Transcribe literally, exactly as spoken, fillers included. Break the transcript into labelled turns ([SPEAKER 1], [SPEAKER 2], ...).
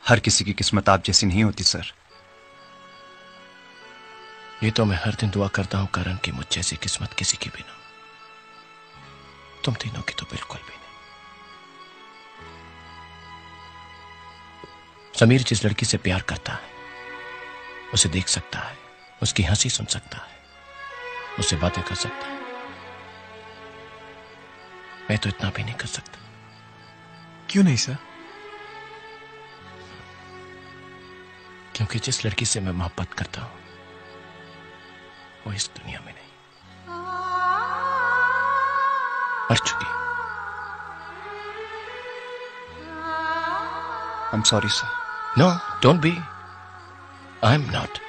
[SPEAKER 1] हर किसी की किस्मत आप जैसी नहीं होती सर।
[SPEAKER 2] ये तो मैं हर दिन दुआ करता हूं करण कि मुझ जैसी किस्मत किसी की भी ना। तुम तीनों की तो बिल्कुल भी नहीं। समीर जिस लड़की से प्यार करता है उसे देख सकता है, उसकी हंसी सुन सकता है, उससे बातें कर सकता है। मैं तो इतना भी नहीं कर सकता।
[SPEAKER 3] क्यों नहीं सर?
[SPEAKER 2] क्योंकि जिस लड़की से मैं मोहब्बत करता हूं वो इस दुनिया में नहीं, मर चुकी।
[SPEAKER 1] I am sorry sir.
[SPEAKER 2] No, don't be. I am not.